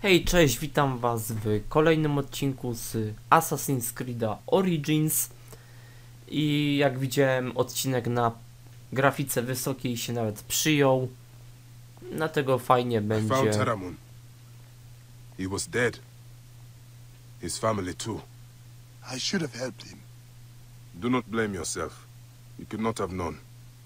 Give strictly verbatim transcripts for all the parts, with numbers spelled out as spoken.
Hej, cześć, witam was w kolejnym odcinku z Assassin's Creed Origins. I jak widziałem, odcinek na grafice wysokiej się nawet przyjął. Dlatego fajnie będzie. I found Taramun. He was dead. His family too. I should have helped him. Do not blame yourself. You could not have known.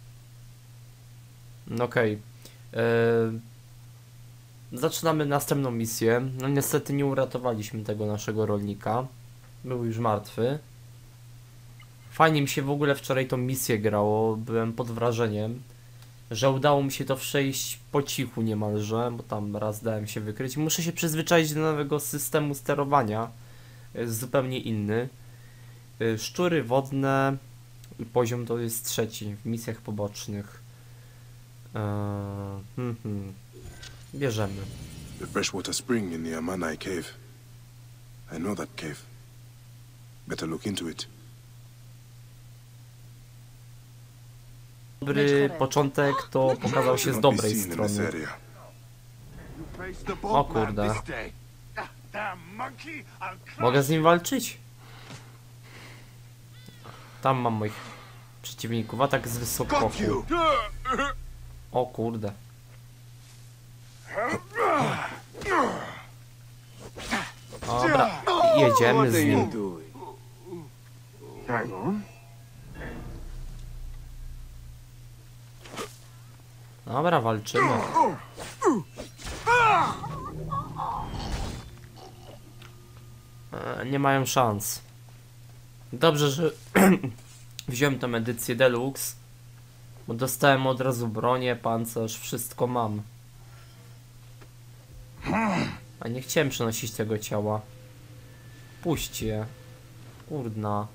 No okej. Okay. Zaczynamy następną misję. No niestety nie uratowaliśmy tego naszego rolnika. Był już martwy. Fajnie mi się w ogóle wczoraj tą misję grało. Byłem pod wrażeniem, że udało mi się to przejść po cichu niemalże, bo tam raz dałem się wykryć. Muszę się przyzwyczaić do nowego systemu sterowania. Jest zupełnie inny. Szczury wodne i poziom to jest trzeci w misjach pobocznych. Eee, hmm, hmm. Bierzemy. The freshwater spring in the Amanai cave. I know that cave. Better look into it. Dobry początek to pokazał się z dobrej strony. O kurde. Mogę z nim walczyć? Tam mam moich przeciwników. Atak z wysokochu. O kurde. Dobra, jedziemy z nim. Dobra, walczymy. E, nie mają szans. Dobrze, że wziąłem tę edycję Deluxe, bo dostałem od razu bronię, pancerz, wszystko mam. A nie chciałem przenosić tego ciała. Puść je. Kurdna.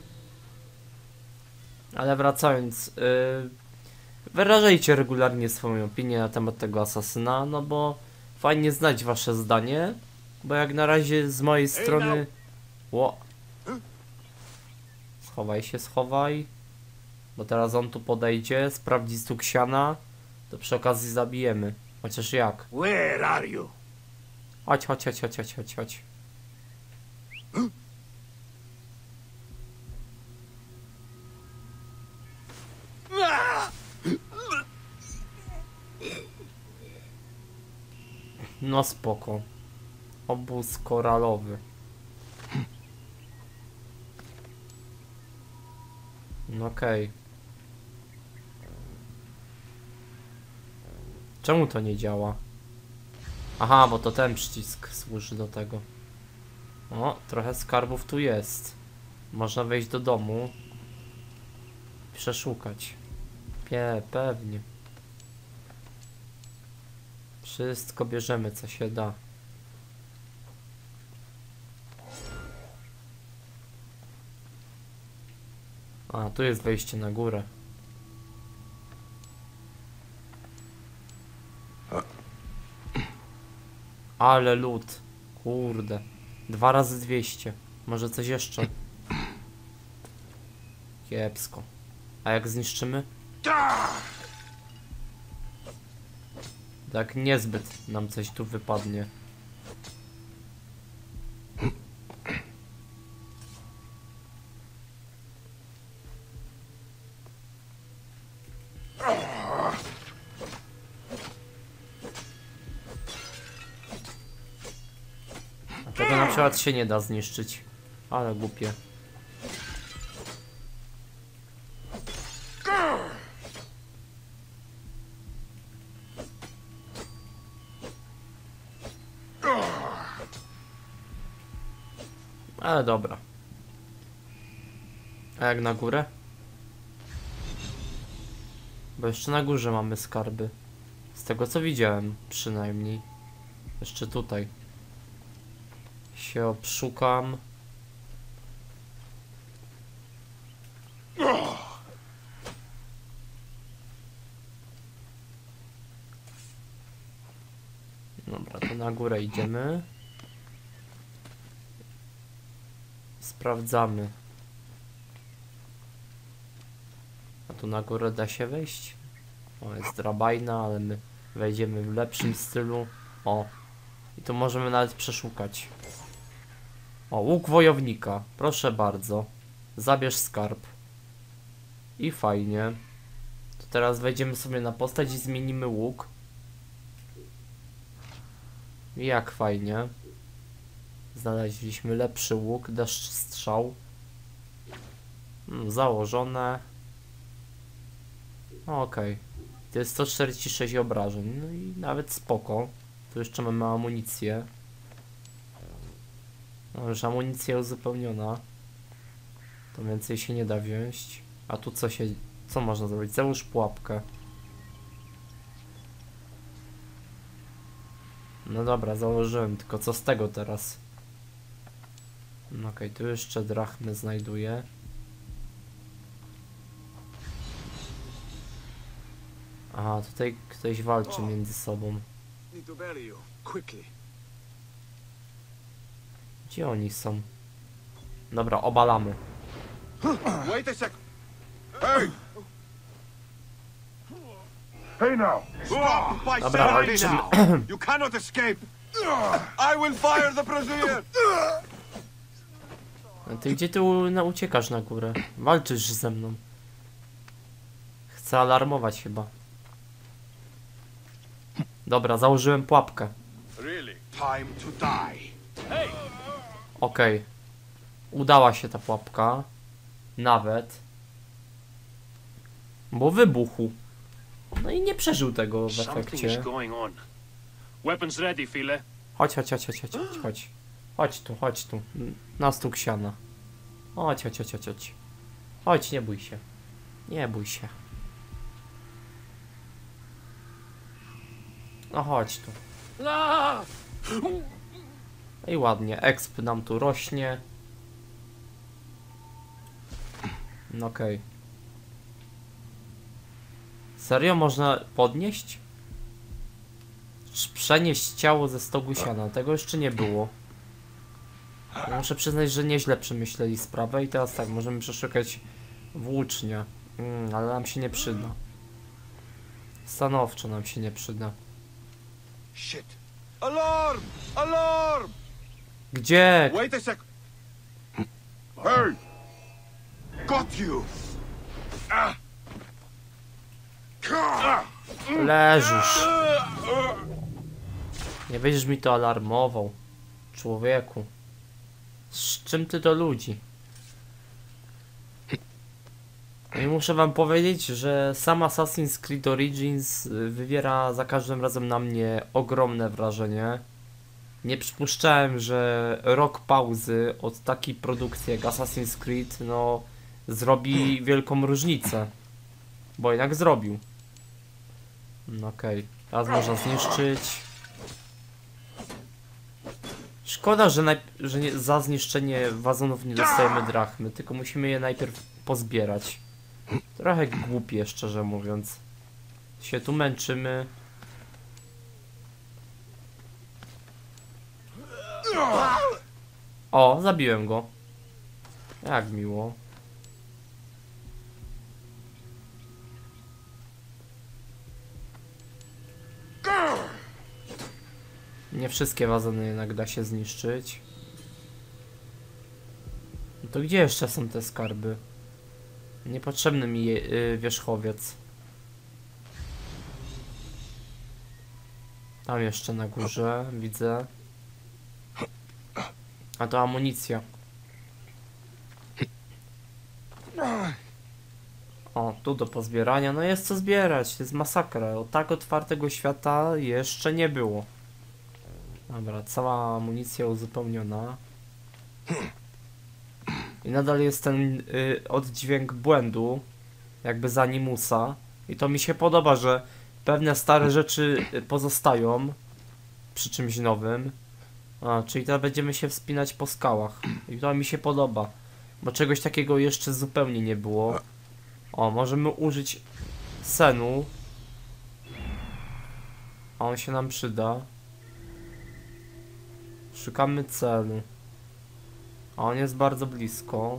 Ale wracając, yy, wyrażajcie regularnie swoją opinię na temat tego asasyna, no bo fajnie znać wasze zdanie, bo jak na razie z mojej strony... Ło. Schowaj się, schowaj. Bo teraz on tu podejdzie, sprawdzi stuk siana, to przy okazji zabijemy. Chociaż jak? Where are you? Chodź, chodź, chodź, chodź, chodź, chodź, chodź. No spoko. Obóz koralowy. No okej. Okay. Czemu to nie działa? Aha, bo to ten przycisk służy do tego. O, trochę skarbów tu jest. Można wejść do domu. Przeszukać. Pie, pewnie. Wszystko bierzemy, co się da. A, tu jest wejście na górę. Ale lód. Kurde. Dwa razy dwieście. Może coś jeszcze? Kiepsko. A jak zniszczymy? Tak niezbyt nam coś tu wypadnie. Tego na przykład się nie da zniszczyć. Ale głupie. Ale dobra. A jak na górę? Bo jeszcze na górze mamy skarby. Z tego co widziałem przynajmniej. Jeszcze tutaj się obszukam. Dobra, to na górę idziemy. Sprawdzamy. A tu na górę da się wejść? O, jest drabina, ale my wejdziemy w lepszym stylu. O, I tu możemy nawet przeszukać. O, łuk wojownika. Proszę bardzo. Zabierz skarb. I fajnie. To teraz wejdziemy sobie na postać i zmienimy łuk. I jak fajnie. Znaleźliśmy lepszy łuk, deszcz strzał. Hmm, założone. Okej. Okay. To jest sto czterdzieści sześć obrażeń. No i nawet spoko. Tu jeszcze mamy amunicję. No już amunicja uzupełniona. To więcej się nie da wziąć. A tu co się... Co można zrobić? Załóż pułapkę. No dobra, założyłem. Tylko co z tego teraz? No okej, okay, tu jeszcze drachmy znajduję. Aha, tutaj ktoś walczy między sobą. Gdzie oni są? Dobra, obalamy. Wait a sec. Hey! Hey now! Stop by Dobra, Saturday walczymy. now! You cannot escape! I will fire the Brazilian! A ty gdzie ty u na uciekasz na górę? Walczysz ze mną. Chcę alarmować chyba. Dobra, założyłem pułapkę. Really? Time to die. Hey! Okej. Okay. Udała się ta pułapka. Nawet. Bo wybuchł. No i nie przeżył tego w efekcie. Weapons ready, File. Chodź, chodź, chodź, chodź, chodź, chodź, chodź. Chodź tu, chodź tu. Na stół siana. Chodź, chodź, chodź, chodź, chodź. Chodź, nie bój się. Nie bój się. No chodź tu. No i ładnie, exp nam tu rośnie. No okej. Okay. Serio można podnieść? Przenieść ciało ze stogu siana. Tego jeszcze nie było. Muszę przyznać, że nieźle przemyśleli sprawę i teraz tak, możemy przeszukać włócznie. Mm, ale nam się nie przyda. Stanowczo nam się nie przyda. Shit! Alarm! Alarm! Gdzie? Wait a sec. Hey! Got you! Ah! Leżysz. Nie będziesz mi to alarmował. Człowieku. Z czym ty do ludzi? No i muszę wam powiedzieć, że sam Assassin's Creed Origins wywiera za każdym razem na mnie ogromne wrażenie. Nie przypuszczałem, że rok pauzy od takiej produkcji jak Assassin's Creed, no, zrobi wielką różnicę. Bo jednak zrobił. No okej, okay. Teraz można zniszczyć. Szkoda, że, naj... że nie... za zniszczenie wazonów nie dostajemy drachmy, tylko musimy je najpierw pozbierać. Trochę głupie, szczerze mówiąc. Się tu męczymy. O, zabiłem go. Jak miło. Nie wszystkie wazony jednak da się zniszczyć. No to gdzie jeszcze są te skarby? Niepotrzebny mi je, yy, wierzchowiec. Tam jeszcze na górze, widzę. A to amunicja. O, tu do pozbierania. No jest co zbierać, to jest masakra. O tak otwartego świata jeszcze nie było. Dobra, cała amunicja uzupełniona. I nadal jest ten y, oddźwięk błędu, jakby z Animusa. I to mi się podoba, że pewne stare rzeczy pozostają przy czymś nowym. A, czyli teraz będziemy się wspinać po skałach. I to mi się podoba, bo czegoś takiego jeszcze zupełnie nie było. O, możemy użyć senu. A on się nam przyda. Szukamy celu. A on jest bardzo blisko.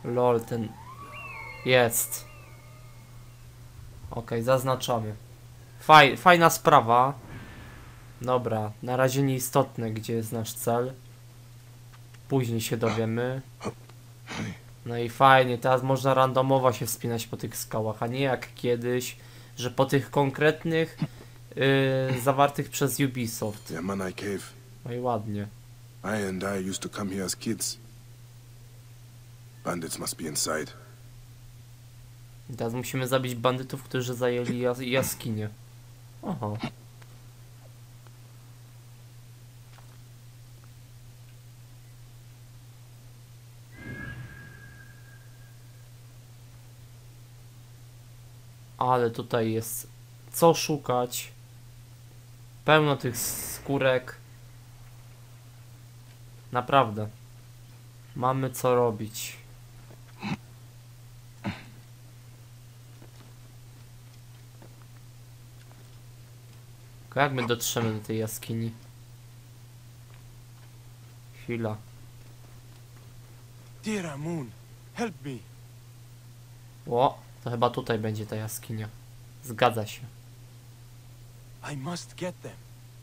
Lol, ten... Jest. Okej, zaznaczamy. Faj, fajna sprawa. Dobra, na razie nieistotne, gdzie jest nasz cel. Później się dowiemy. No i fajnie, teraz można randomowo się wspinać po tych skałach, a nie jak kiedyś, że po tych konkretnych yy, zawartych przez Ubisoft. The Amanai Cave. No i ładnie. I and I used to come here as kids. Bandits must be inside. I teraz musimy zabić bandytów, którzy zajęli jas jaskinię. Aha. Ale tutaj jest co szukać. Pełno tych skórek. Naprawdę. Mamy co robić. Tylko jak my dotrzemy do tej jaskini? Chwila. Dear Amun, help me. O, to chyba tutaj będzie ta jaskinia. Zgadza się. I must get them.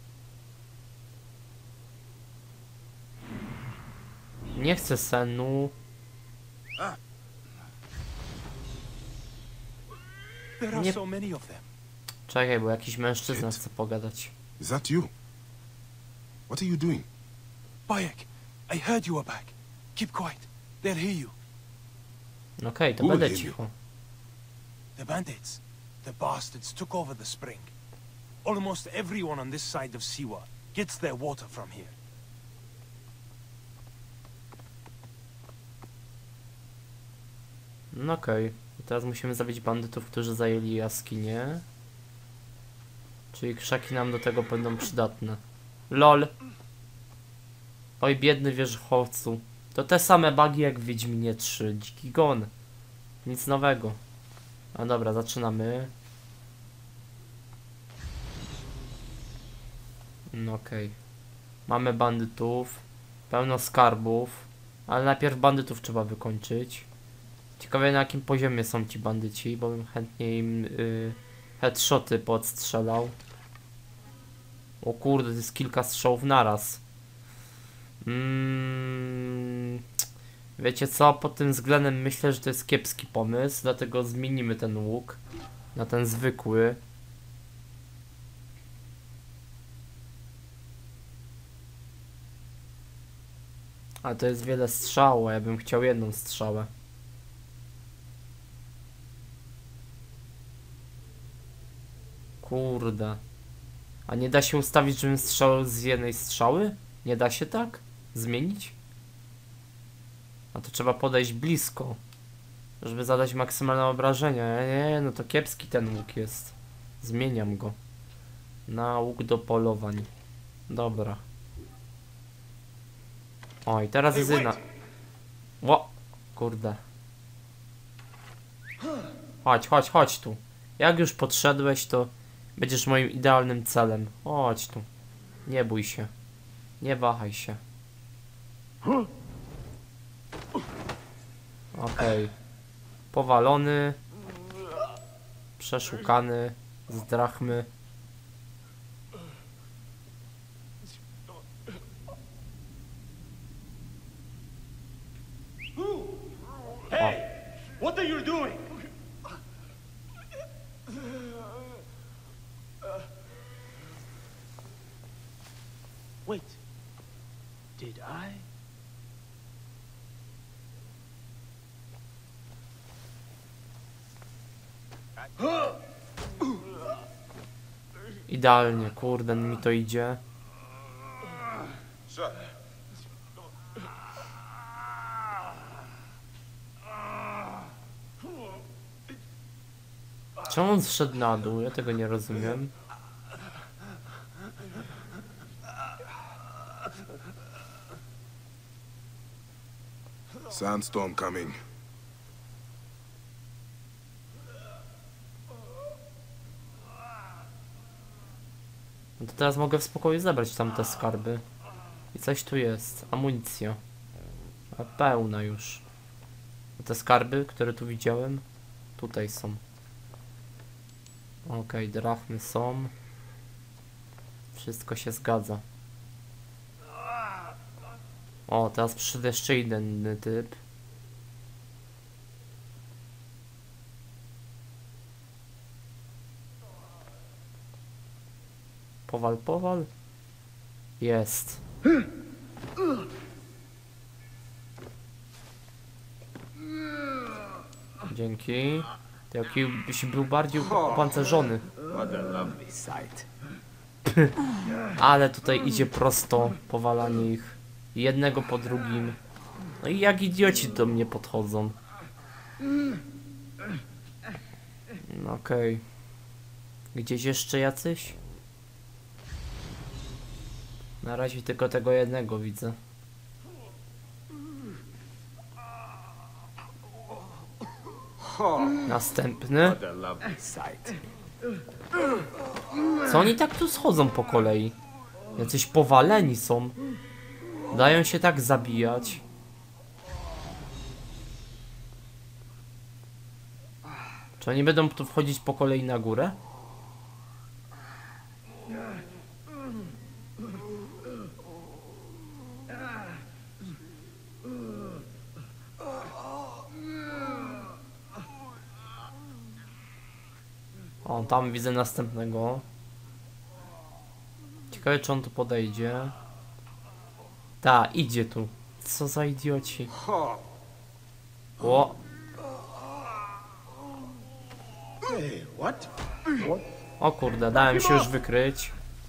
Nie chcę senu. There are Nie- so many of them. Czekaj, bo jakiś mężczyzna chce pogadać. Is that you? What are you doing? Bayek, I heard you are back. Keep quiet. They'll hear you. Okej, to Who będę will hear cicho. The bandits. The bastards took over the spring. Almost everyone on this side of Siwa gets their water from here. No okej. Teraz musimy zabić bandytów, którzy zajęli jaskinię. Czyli krzaki nam do tego będą przydatne. LOL. Oj, biedny wierzchowcu. To te same bugi jak w Wiedźminie trzy. Dziki gon. Nic nowego. A dobra, zaczynamy. No okej. Mamy bandytów. Pełno skarbów. Ale najpierw bandytów trzeba wykończyć. Ciekawe na jakim poziomie są ci bandyci, bo bym chętnie im y, headshoty podstrzelał. O kurde, to jest kilka strzałów naraz. Mm, wiecie co, pod tym względem myślę, że to jest kiepski pomysł, dlatego zmienimy ten łuk na ten zwykły. A to jest wiele strzał, a ja bym chciał jedną strzałę. Kurde. A nie da się ustawić, żebym strzelał z jednej strzały? Nie da się tak? Zmienić? A to trzeba podejść blisko, żeby zadać maksymalne obrażenia. Nie, nie, no to kiepski ten łuk jest. Zmieniam go na łuk do polowań. Dobra. O, i teraz jest inna. Ło, kurde. Chodź, chodź, chodź tu. Jak już podszedłeś, to będziesz moim idealnym celem. Chodź tu. Nie bój się. Nie wahaj się. Okej. Powalony. Przeszukany. Z drachmy. Hey! What are you doing? Wait. Did I? Idealnie, kurde, mi to idzie. Sir. Czemu on zszedł na dół? Ja tego nie rozumiem. Sandstorm coming. No to teraz mogę w spokoju zebrać tamte skarby. I coś tu jest. Amunicja. A pełna już. A te skarby, które tu widziałem, tutaj są. Okej, okay, drachmy są. Wszystko się zgadza. O, teraz przyszedł jeszcze inny typ. Powal, powal. Jest. Dzięki. Ty jakiś był bardziej opancerzony. Ale tutaj idzie prosto powalanie ich. Jednego po drugim. No i jak idioci do mnie podchodzą. No okej. Okay. Gdzieś jeszcze jacyś? Na razie tylko tego jednego widzę. Następny. Co oni tak tu schodzą po kolei? Jacyś powaleni są. Dają się tak zabijać. Czy oni będą tu wchodzić po kolei na górę? O, tam widzę następnego. Ciekawe, czy on tu podejdzie. Ta, idzie tu. Co za idioci. O. O kurde, dałem się już wykryć.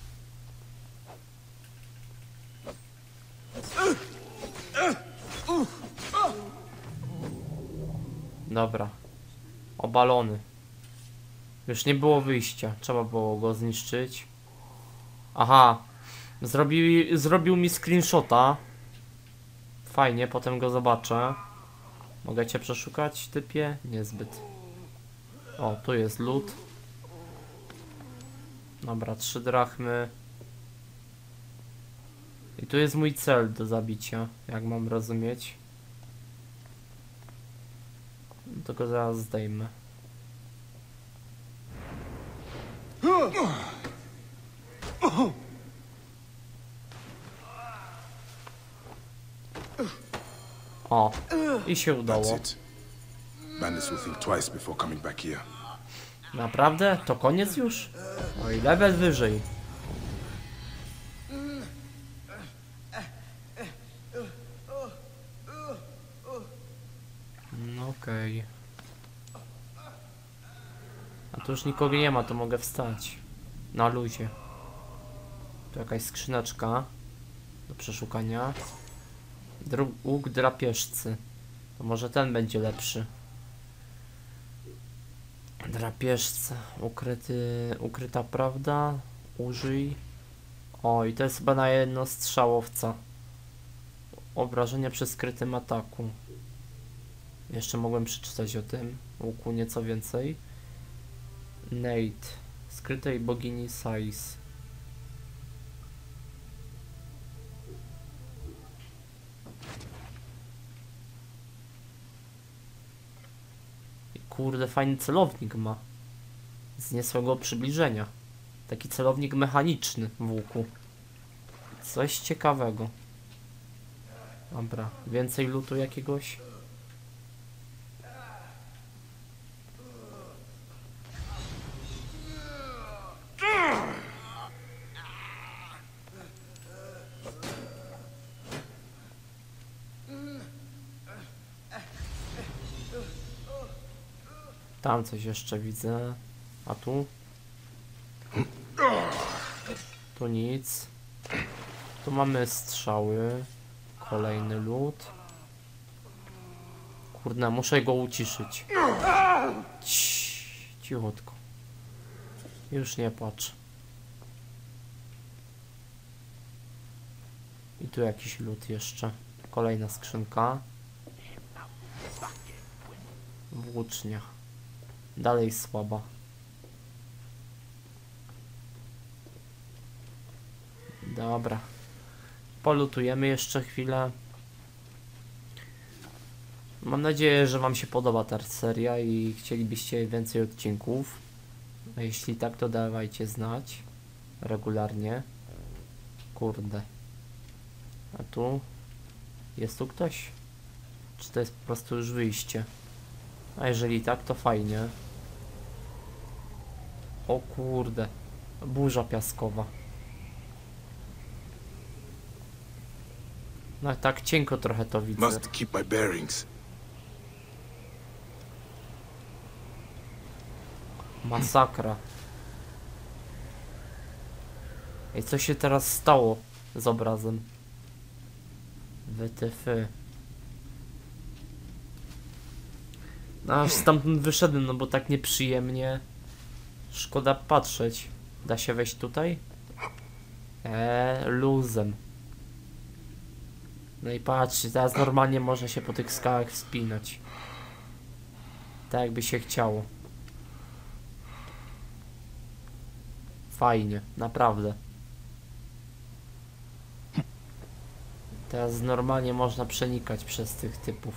Dobra. Obalony. Już nie było wyjścia. Trzeba było go zniszczyć. Aha. Zrobił, zrobił mi screenshota. Fajnie, potem go zobaczę. Mogę cię przeszukać, typie? Niezbyt. O, tu jest loot. Dobra, trzy drachmy. I tu jest mój cel do zabicia, jak mam rozumieć. To go zaraz zdejmę. O, i się udało. Bandits will think twice before coming back here. Naprawdę? To koniec już? Oj, level wyżej. No okej. Okay. A tu już nikogo nie ma, to mogę wstać. Na luzie. Tu jakaś skrzyneczka do przeszukania. Dru łuk drapieżcy. To może ten będzie lepszy. Drapieżca. Ukryty, ukryta prawda. Użyj. O, i to jest chyba na jednostrzałowca. Obrażenia przy skrytym ataku. Jeszcze mogłem przeczytać o tym łuku nieco więcej. Nate. Skrytej bogini Sais. Kurde, fajny celownik ma. Z niesłego przybliżenia. Taki celownik mechaniczny w łuku. Coś ciekawego. Dobra, więcej lootu jakiegoś. Tam coś jeszcze widzę. A tu? Tu nic. Tu mamy strzały. Kolejny loot. Kurde, muszę go uciszyć. Cii, cichutko. Już nie płacz. I tu jakiś loot jeszcze. Kolejna skrzynka. Włócznia. Dalej słaba. Dobra. Polutujemy jeszcze chwilę. Mam nadzieję, że wam się podoba ta seria i chcielibyście więcej odcinków. A jeśli tak, to dawajcie znać regularnie. Kurde. A tu? Jest tu ktoś? Czy to jest po prostu już wyjście? A jeżeli tak, to fajnie. O kurde. Burza piaskowa. No tak cienko trochę to widzę. Must keep my bearings. Masakra. I co się teraz stało z obrazem? W T F. No aż stamtąd wyszedłem, no bo tak nieprzyjemnie. Szkoda patrzeć. Da się wejść tutaj? Eee, luzem. No i patrzcie, teraz normalnie można się po tych skałach wspinać. Tak jakby się chciało. Fajnie, naprawdę. Teraz normalnie można przenikać przez tych typów.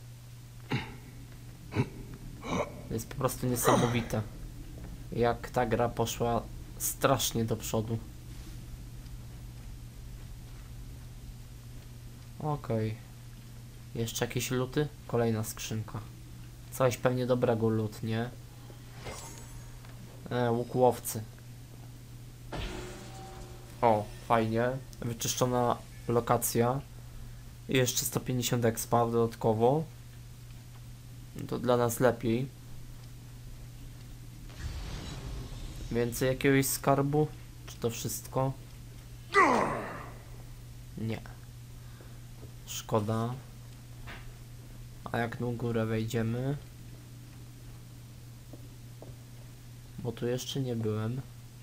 To jest po prostu niesamowite. Jak ta gra poszła strasznie do przodu. Okej. Okay. Jeszcze jakieś luty? Kolejna skrzynka. Coś pewnie dobrego lut, nie? E, łuk łowcy. O, fajnie. Wyczyszczona lokacja. I jeszcze sto pięćdziesiąt expa dodatkowo. To dla nas lepiej. Więcej jakiegoś skarbu? Czy to wszystko? Nie. Szkoda. A jak na górę wejdziemy? Bo tu jeszcze nie byłem.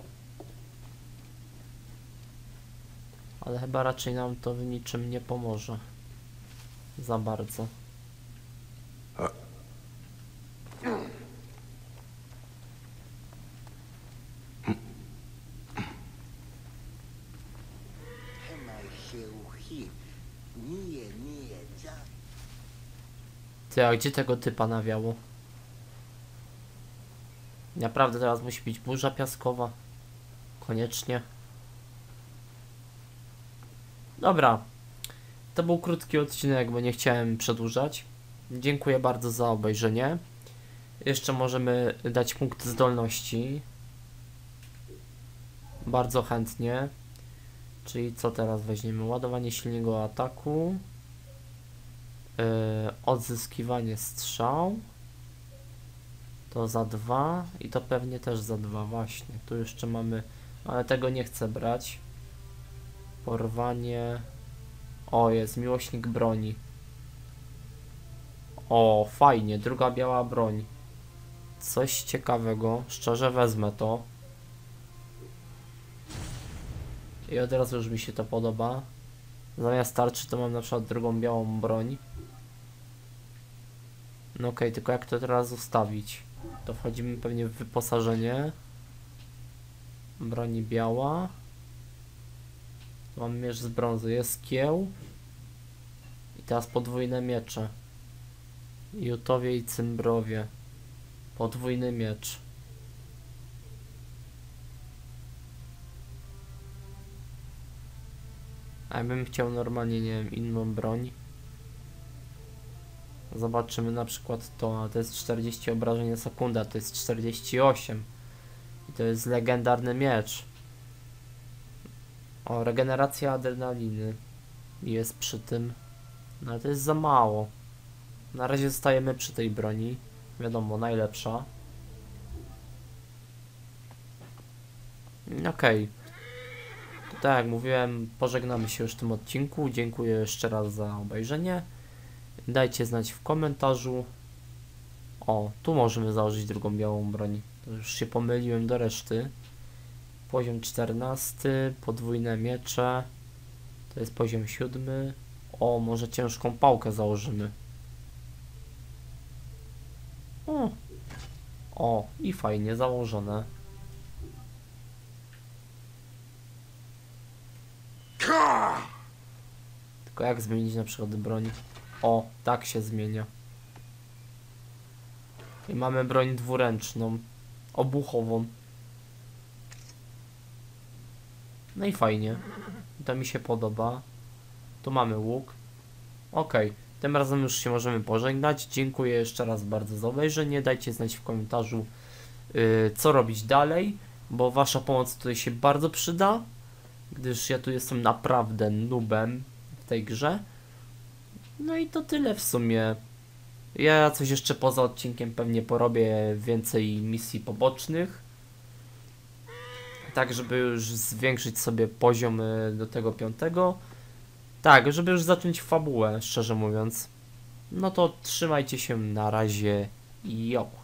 Ale chyba raczej nam to w niczym nie pomoże. Za bardzo. Ty, a gdzie tego typa nawiało? Naprawdę teraz musi być burza piaskowa. Koniecznie. Dobra. To był krótki odcinek, bo nie chciałem przedłużać. Dziękuję bardzo za obejrzenie. Jeszcze możemy dać punkt zdolności. Bardzo chętnie. Czyli co teraz weźmiemy? Ładowanie silnego ataku. Yy, odzyskiwanie strzał. To za dwa. I to pewnie też za dwa. Właśnie. Tu jeszcze mamy... Ale tego nie chcę brać. Porwanie. O, jest miłośnik broni. O, fajnie. Druga biała broń. Coś ciekawego. Szczerze wezmę to. I od razu już mi się to podoba. Zamiast tarczy to mam na przykład drugą białą broń. No okej, okay, tylko jak to teraz ustawić? To wchodzimy pewnie w wyposażenie. Broni biała. Tu mamy miecz z brązu. Jest kieł. I teraz podwójne miecze. Jutowie i cymbrowie. Podwójny miecz. A ja bym chciał normalnie, nie wiem, inną broń. Zobaczymy na przykład to, a to jest czterdzieści obrażeń na sekundę, to jest czterdzieści osiem. I to jest legendarny miecz. O, regeneracja adrenaliny jest przy tym. No ale to jest za mało. Na razie zostajemy przy tej broni. Wiadomo, najlepsza. Okej. Okay. Tak jak mówiłem, pożegnamy się już w tym odcinku. Dziękuję jeszcze raz za obejrzenie. Dajcie znać w komentarzu. O, tu możemy założyć drugą białą broń. To już się pomyliłem do reszty. Poziom czternasty, podwójne miecze. To jest poziom siódmy. O, może ciężką pałkę założymy. O, o i fajnie założone. Tylko jak zmienić na przykład broń? O, tak się zmienia. I mamy broń dwuręczną, obuchową. No i fajnie. To mi się podoba. Tu mamy łuk. Ok, tym razem już się możemy pożegnać. Dziękuję jeszcze raz bardzo za obejrzenie. Dajcie znać w komentarzu, yy, co robić dalej, bo wasza pomoc tutaj się bardzo przyda, gdyż ja tu jestem naprawdę noobem w tej grze. No i to tyle w sumie. Ja coś jeszcze poza odcinkiem pewnie porobię, więcej misji pobocznych, tak żeby już zwiększyć sobie poziom do tego piątego. Tak, żeby już zacząć fabułę, szczerze mówiąc. No to trzymajcie się, na razie, jo.